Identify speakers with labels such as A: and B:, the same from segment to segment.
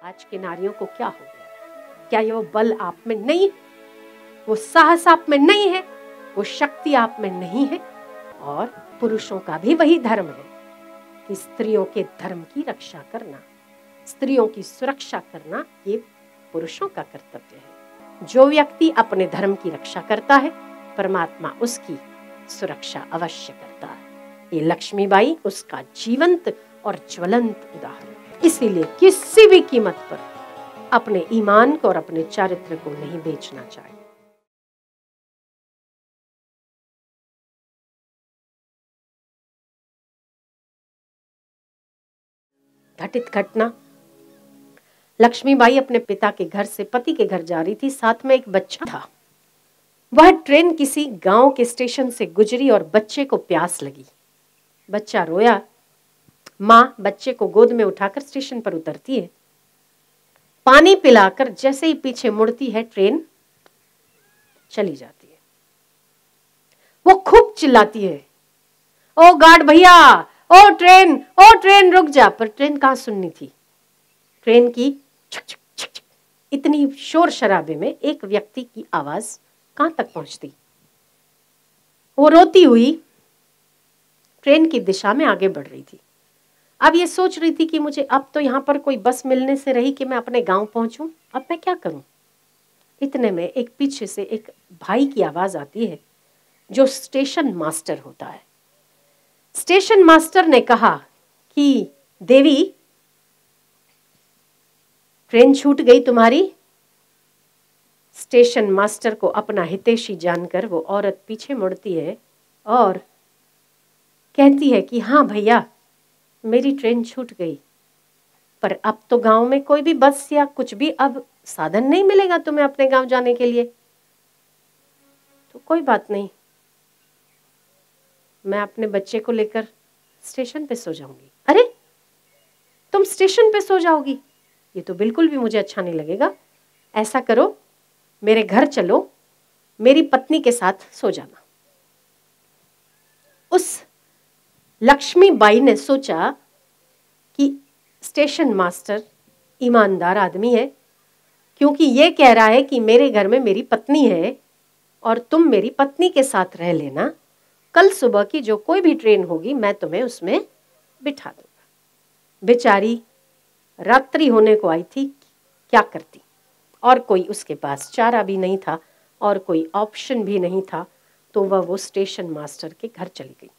A: आज की नारियों को क्या हो गया? क्या ये वो बल आप में नहीं, वो साहस आप में नहीं है, वो शक्ति आप में नहीं है? और पुरुषों का भी वही धर्म है कि स्त्रियों के धर्म की रक्षा करना, स्त्रियों की सुरक्षा करना, ये पुरुषों का कर्तव्य है। जो व्यक्ति अपने धर्म की रक्षा करता है, परमात्मा उसकी सुरक्षा अवश्य करता है। ये लक्ष्मीबाई उसका जीवंत और ज्वलंत उदाहरण है। इसीलिए किसी भी कीमत पर अपने ईमान को और अपने चारित्र को नहीं बेचना चाहिए। घटित घटना, लक्ष्मीबाई अपने पिता के घर से पति के घर जा रही थी, साथ में एक बच्चा था। वह ट्रेन किसी गांव के स्टेशन से गुजरी और बच्चे को प्यास लगी। बच्चा रोया। माँ बच्चे को गोद में उठाकर स्टेशन पर उतरती है। पानी पिलाकर जैसे ही पीछे मुड़ती है, ट्रेन चली जाती है। वो खूब चिल्लाती है, ओ गार्ड भैया, ओ ट्रेन रुक जा। पर ट्रेन कहाँ सुननी थी। ट्रेन की छक छक छक छक इतनी शोर शराबे में एक व्यक्ति की आवाज कहां तक पहुंचती। वो रोती हुई ट्रेन की दिशा में आगे बढ़ रही थी। अब ये सोच रही थी कि मुझे अब तो यहां पर कोई बस मिलने से रही कि मैं अपने गांव पहुंचूं, अब मैं क्या करूं। इतने में एक पीछे से एक भाई की आवाज आती है, जो स्टेशन मास्टर होता है। स्टेशन मास्टर ने कहा कि देवी, ट्रेन छूट गई तुम्हारी। स्टेशन मास्टर को अपना हितैषी जानकर वो औरत पीछे मुड़ती है और कहती है कि हाँ भैया, मेरी ट्रेन छूट गई, पर अब तो गांव में कोई भी बस या कुछ भी अब साधन नहीं मिलेगा तुम्हें अपने गांव जाने के लिए। तो कोई बात नहीं, मैं अपने बच्चे को लेकर स्टेशन पे सो जाऊंगी। अरे, तुम स्टेशन पे सो जाओगी? ये तो बिल्कुल भी मुझे अच्छा नहीं लगेगा। ऐसा करो, मेरे घर चलो, मेरी पत्नी के साथ सो जाना। उस लक्ष्मीबाई ने सोचा कि स्टेशन मास्टर ईमानदार आदमी है, क्योंकि ये कह रहा है कि मेरे घर में मेरी पत्नी है और तुम मेरी पत्नी के साथ रह लेना, कल सुबह की जो कोई भी ट्रेन होगी मैं तुम्हें उसमें बिठा दूंगा। बेचारी रात्रि होने को आई थी, क्या करती, और कोई उसके पास चारा भी नहीं था और कोई ऑप्शन भी नहीं था, तो वह वो स्टेशन मास्टर के घर चली गई।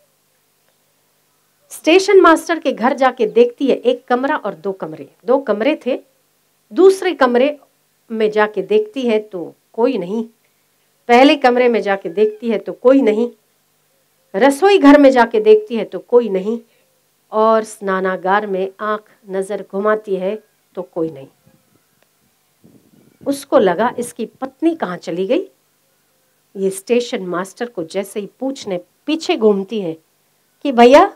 A: स्टेशन मास्टर के घर जाके देखती है एक कमरा और दो कमरे थे। दूसरे कमरे में जाके देखती है तो कोई नहीं। पहले कमरे में जाके देखती है तो कोई नहीं। रसोई घर में जाके देखती है तो कोई नहीं। और स्नानागार में आंख नजर घुमाती है तो कोई नहीं। उसको लगा इसकी पत्नी कहाँ चली गई। ये स्टेशन मास्टर को जैसे ही पूछने पीछे घूमती है कि भैया,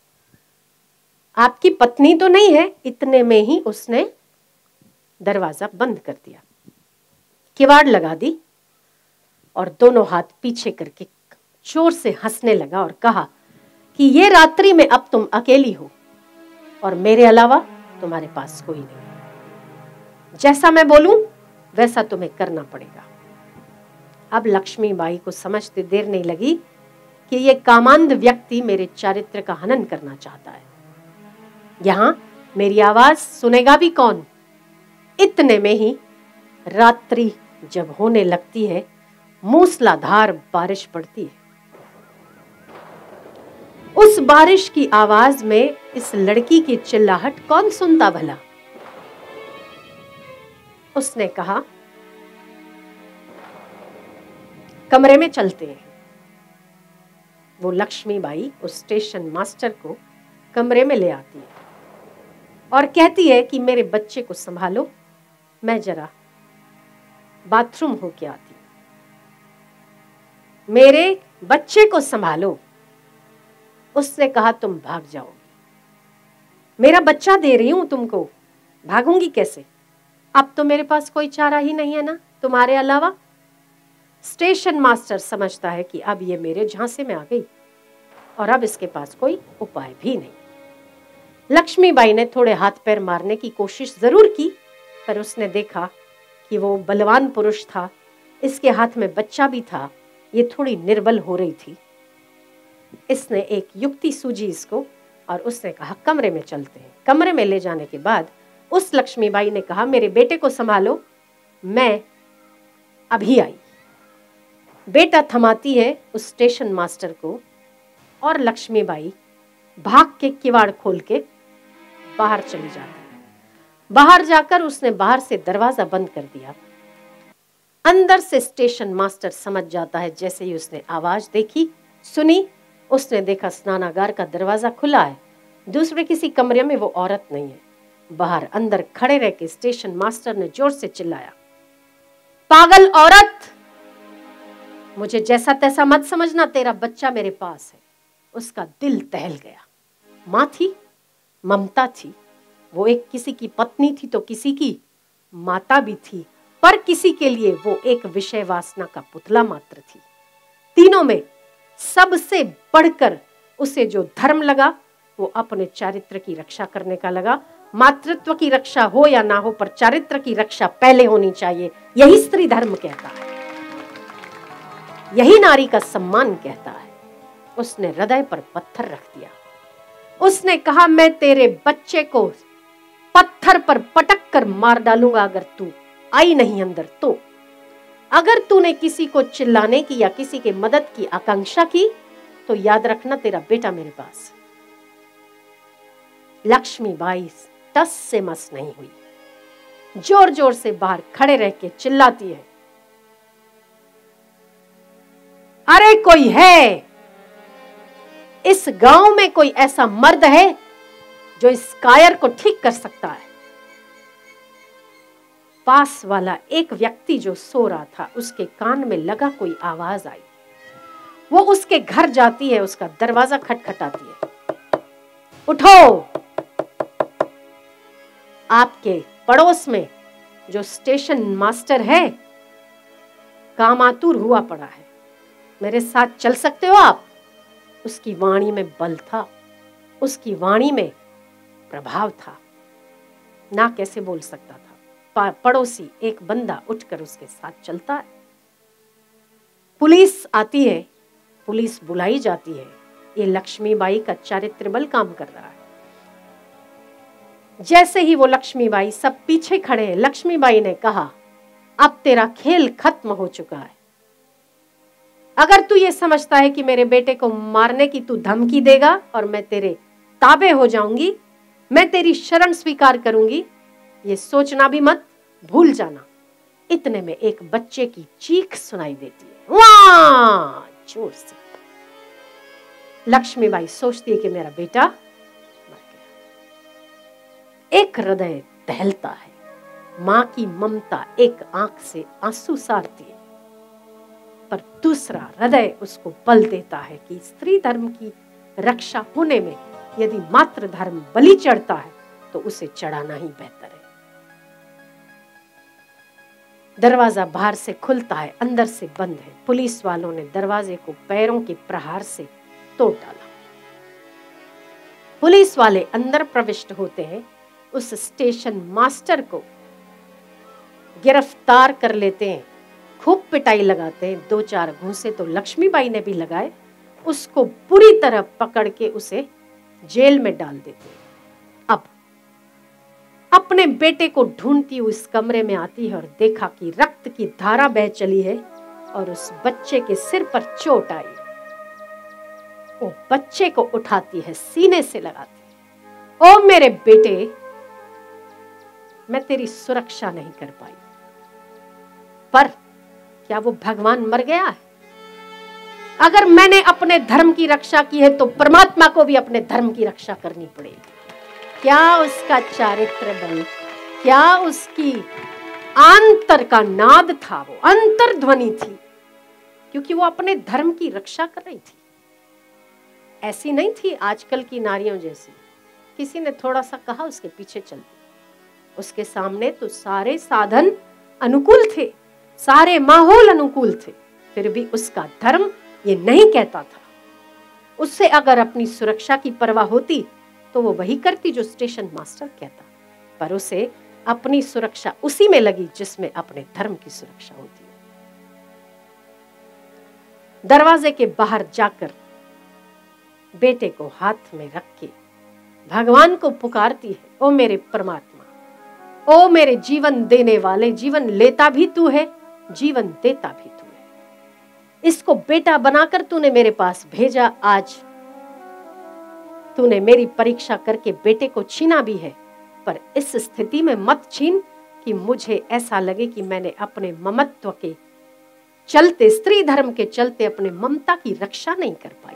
A: आपकी पत्नी तो नहीं है। इतने में ही उसने दरवाजा बंद कर दिया, किवाड़ लगा दी और दोनों हाथ पीछे करके जोर से हंसने लगा और कहा कि ये रात्रि में अब तुम अकेली हो और मेरे अलावा तुम्हारे पास कोई नहीं। जैसा मैं बोलूं वैसा तुम्हें करना पड़ेगा। अब लक्ष्मीबाई को समझते देर नहीं लगी कि ये कामांध व्यक्ति मेरे चारित्र का हनन करना चाहता है। यहां मेरी आवाज सुनेगा भी कौन। इतने में ही रात्रि जब होने लगती है, मूसलाधार बारिश पड़ती है। उस बारिश की आवाज में इस लड़की की चिल्लाहट कौन सुनता भला। उसने कहा, कमरे में चलते हैं। वो लक्ष्मीबाई उस स्टेशन मास्टर को कमरे में ले आती है और कहती है कि मेरे बच्चे को संभालो, मैं जरा बाथरूम होके आती हूं। मेरे बच्चे को संभालो। उसने कहा, तुम भाग जाओगी। मेरा बच्चा दे रही हूं तुमको, भागूंगी कैसे। अब तो मेरे पास कोई चारा ही नहीं है ना तुम्हारे अलावा। स्टेशन मास्टर समझता है कि अब ये मेरे झांसे में आ गई और अब इसके पास कोई उपाय भी नहीं। लक्ष्मीबाई ने थोड़े हाथ पैर मारने की कोशिश जरूर की, पर उसने देखा कि वो बलवान पुरुष था, इसके हाथ में बच्चा भी था, ये थोड़ी निर्बल हो रही थी। इसने एक युक्ति सूझी इसको और उसने कहा कमरे में चलते हैं। कमरे में ले जाने के बाद उस लक्ष्मीबाई ने कहा मेरे बेटे को संभालो, मैं अभी आई। बेटा थमाती है उस स्टेशन मास्टर को और लक्ष्मीबाई भाग के किवाड़ खोल के बाहर चली जाती है। बाहर जाकर उसने बाहर से दरवाजा बंद कर दिया। अंदर से स्टेशन मास्टर समझ जाता है। जैसे ही उसने आवाज देखी सुनी, उसने देखा स्नानागार का दरवाजा खुला है, दूसरे किसी कमरे में वो औरत नहीं है। बाहर अंदर खड़े रह के स्टेशन मास्टर ने जोर से चिल्लाया, पागल औरत, मुझे जैसा तैसा मत समझना, तेरा बच्चा मेरे पास है। उसका दिल दहल गया। माँ थी, ममता थी, वो एक किसी की पत्नी थी तो किसी की माता भी थी, पर किसी के लिए वो एक विषय वासना का पुतला मात्र थी। तीनों में सबसे बढ़कर उसे जो धर्म लगा वो अपने चारित्र की रक्षा करने का लगा। मातृत्व की रक्षा हो या ना हो, पर चारित्र की रक्षा पहले होनी चाहिए। यही स्त्री धर्म कहता है, यही नारी का सम्मान कहता है। उसने हृदय पर पत्थर रख दिया। उसने कहा मैं तेरे बच्चे को पत्थर पर पटक कर मार डालूंगा अगर तू आई नहीं अंदर तो। अगर तूने किसी को चिल्लाने की या किसी के मदद की आकांक्षा की तो याद रखना तेरा बेटा मेरे पास। लक्ष्मीबाई टस से मस नहीं हुई, जोर जोर से बाहर खड़े रह के चिल्लाती है, अरे कोई है इस गांव में, कोई ऐसा मर्द है जो इस कायर को ठीक कर सकता है। पास वाला एक व्यक्ति जो सो रहा था उसके कान में लगा कोई आवाज आई। वो उसके घर जाती है, उसका दरवाजा खटखटाती है, उठो, आपके पड़ोस में जो स्टेशन मास्टर है कामातुर हुआ पड़ा है, मेरे साथ चल सकते हो आप। उसकी वाणी में बल था, उसकी वाणी में प्रभाव था, ना कैसे बोल सकता था। पड़ोसी एक बंदा उठकर उसके साथ चलता है। पुलिस आती है, पुलिस बुलाई जाती है। ये लक्ष्मीबाई का चारित्र बल काम कर रहा है। जैसे ही वो लक्ष्मीबाई, सब पीछे खड़े हैं, लक्ष्मीबाई ने कहा अब तेरा खेल खत्म हो चुका है। अगर तू ये समझता है कि मेरे बेटे को मारने की तू धमकी देगा और मैं तेरे ताबे हो जाऊंगी, मैं तेरी शरण स्वीकार करूंगी, ये सोचना भी मत, भूल जाना। इतने में एक बच्चे की चीख सुनाई देती है, वाह, जोर से। लक्ष्मीबाई सोचती है कि मेरा बेटा मर गया। एक हृदय दहलता है, मां की ममता एक आंख से आंसू सारती है, पर दूसरा हृदय उसको बल देता है कि स्त्री धर्म की रक्षा होने में यदि मातृ धर्म बलि चढ़ता है तो उसे चढ़ाना ही बेहतर है। दरवाजा बाहर से खुलता है, अंदर से बंद है। पुलिस वालों ने दरवाजे को पैरों के प्रहार से तोड़ डाला। पुलिस वाले अंदर प्रविष्ट होते हैं, उस स्टेशन मास्टर को गिरफ्तार कर लेते हैं, खूब पिटाई लगाते हैं। 2-4 घूंसे तो लक्ष्मीबाई ने भी लगाए। उसको पूरी तरह पकड़ के उसे जेल में डाल देते हैं। अब अपने बेटे को ढूंढती हुई इस कमरे में आती है और देखा कि रक्त की धारा बह चली है और उस बच्चे के सिर पर चोट आई। वो बच्चे को उठाती है, सीने से लगाती है, ओ मेरे बेटे, मैं तेरी सुरक्षा नहीं कर पाई, पर क्या वो भगवान मर गया है? अगर मैंने अपने धर्म की रक्षा की है तो परमात्मा को भी अपने धर्म की रक्षा करनी पड़ेगी। क्या उसका चारित्र बल, क्या उसकी आंतर का नाद था, वो अंतर्ध्वनि थी, क्योंकि वो अपने धर्म की रक्षा कर रही थी। ऐसी नहीं थी आजकल की नारियों जैसी, किसी ने थोड़ा सा कहा उसके पीछे चल दी। उसके सामने तो सारे साधन अनुकूल थे, सारे माहौल अनुकूल थे, फिर भी उसका धर्म ये नहीं कहता था। उससे अगर अपनी सुरक्षा की परवाह होती तो वो वही करती जो स्टेशन मास्टर कहता, पर उसे अपनी सुरक्षा उसी में लगी जिसमें अपने धर्म की सुरक्षा होती है। दरवाजे के बाहर जाकर बेटे को हाथ में रख के भगवान को पुकारती है, ओ मेरे परमात्मा, ओ मेरे जीवन देने वाले, जीवन लेता भी तू है, जीवन देता भी तू है। इसको बेटा बनाकर तूने मेरे पास भेजा, आज तूने मेरी परीक्षा करके बेटे को छीना भी है, पर इस स्थिति में मत छीन कि मुझे ऐसा लगे कि मैंने अपने ममत्व के चलते, स्त्री धर्म के चलते अपने ममता की रक्षा नहीं कर पाई।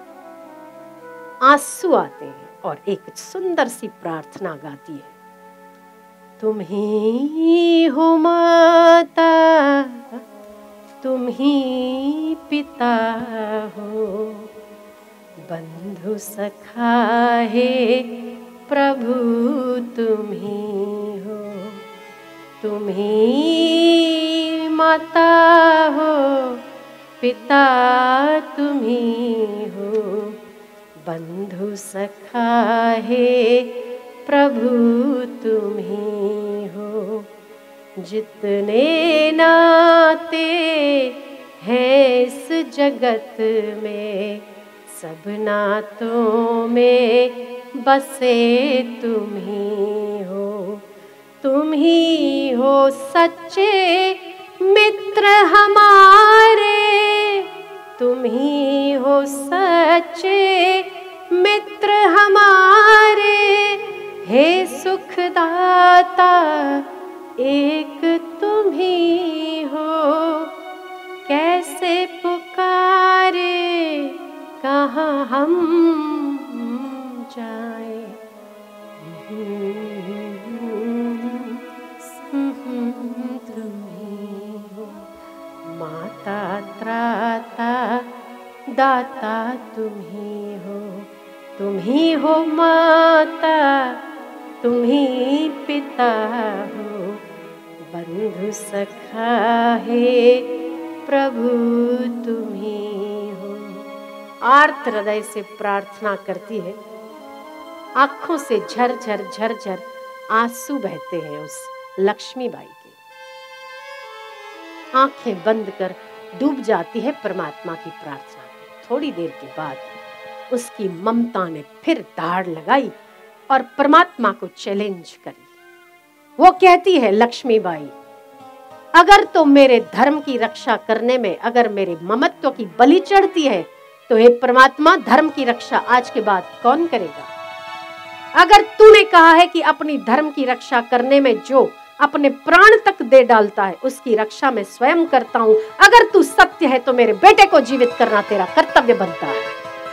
A: आंसू आते हैं और एक सुंदर सी प्रार्थना गाती है, तुम ही हो माता, तुम ही पिता हो, बंधु सखा है प्रभु तुम ही हो, तुम ही माता हो, पिता तुम ही हो, बंधु सखा है प्रभु तुम ही हो। जितने नाते हैं इस जगत में, सब नातों में बसे तुम ही हो, तुम ही हो सच्चे मित्र हमारे, तुम ही हो सच्चे मित्र हमारे, हे सुखदाता एक तुम ही हो, कैसे पुकारे कहाँ हम जाए, तुम ही हो माता त्राता दाता, तुम ही हो, तुम ही हो माता, तुम ही पिता हो, बंधु सखा है प्रभु तुम ही हो। आर्त हृदय से प्रार्थना करती है, आंखों से झरझर झरझर आंसू बहते हैं उस लक्ष्मीबाई के। आंखें बंद कर डूब जाती है परमात्मा की प्रार्थना में। थोड़ी देर के बाद उसकी ममता ने फिर दाढ़ लगाई और परमात्मा को चैलेंज करी। वो कहती है, लक्ष्मीबाई, अगर तो मेरे धर्म की रक्षा करने में अगर मेरे ममत्व की बलि चढ़ती है तो हे परमात्मा, धर्म की रक्षा आज के बाद कौन करेगा? अगर तूने कहा है कि अपनी धर्म की रक्षा करने में जो अपने प्राण तक दे डालता है उसकी रक्षा मैं स्वयं करता हूं, अगर तू सत्य है तो मेरे बेटे को जीवित करना तेरा कर्तव्य बनता है।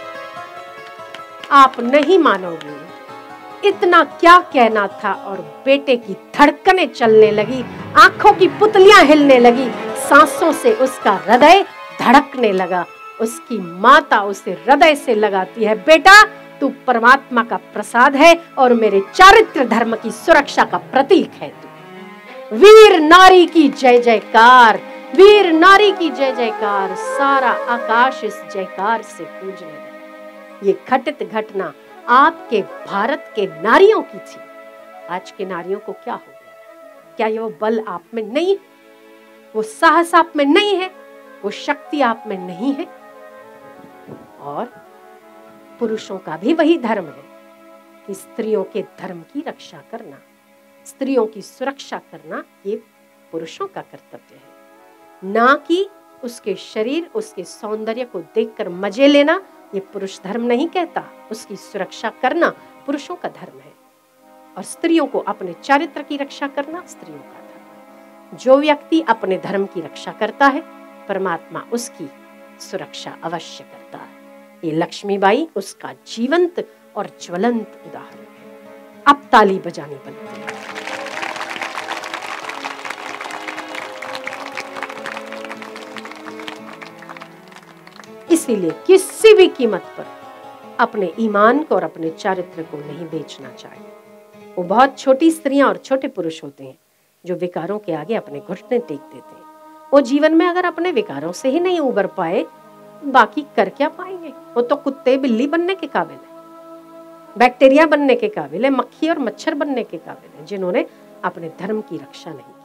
A: आप नहीं मानोगे, इतना क्या कहना था और बेटे की धड़कनें चलने लगी, आंखों की पुतलियां हिलने लगी, सांसों से उसका हृदय धड़कने लगा। उसकी माता उसे हृदय से लगाती है, बेटा तू परमात्मा का प्रसाद है और मेरे चारित्र धर्म की सुरक्षा का प्रतीक है तू। वीर नारी की जय जयकार, वीर नारी की जय जयकार, सारा आकाश इस जयकार से गूंजने लगा। ये घटित घटना आपके भारत के नारियों की थी। आज के नारियों को क्या हो गया? क्या ये वो बल आप में नहीं, वो साहस आप में नहीं है, वो शक्ति आप में नहीं है? और पुरुषों का भी वही धर्म है कि स्त्रियों के धर्म की रक्षा करना, स्त्रियों की सुरक्षा करना, ये पुरुषों का कर्तव्य है, ना कि उसके शरीर, उसके सौंदर्य को देखकर मजे लेना। ये पुरुष धर्म नहीं कहता। उसकी सुरक्षा करना पुरुषों का धर्म है और स्त्रियों को अपने चारित्र की रक्षा करना स्त्रियों का धर्म है। जो व्यक्ति अपने धर्म की रक्षा करता है, परमात्मा उसकी सुरक्षा अवश्य करता है। ये लक्ष्मीबाई उसका जीवंत और ज्वलंत उदाहरण है। अब ताली बजानी बनती है। इसीलिए किसी भी कीमत पर अपने ईमान को और अपने चारित्र को नहीं बेचना चाहिए। वो बहुत छोटी स्त्रियां और छोटे पुरुष होते हैं जो विकारों के आगे अपने घुटने टेक देते हैं। वो जीवन में अगर अपने विकारों से ही नहीं उबर पाए, बाकी कर क्या पाएंगे? वो तो कुत्ते बिल्ली बनने के काबिल है। बैक्टीरिया बनने के काबिल है, मक्खी और मच्छर बनने के काबिल है, जिन्होंने अपने धर्म की रक्षा नहीं की।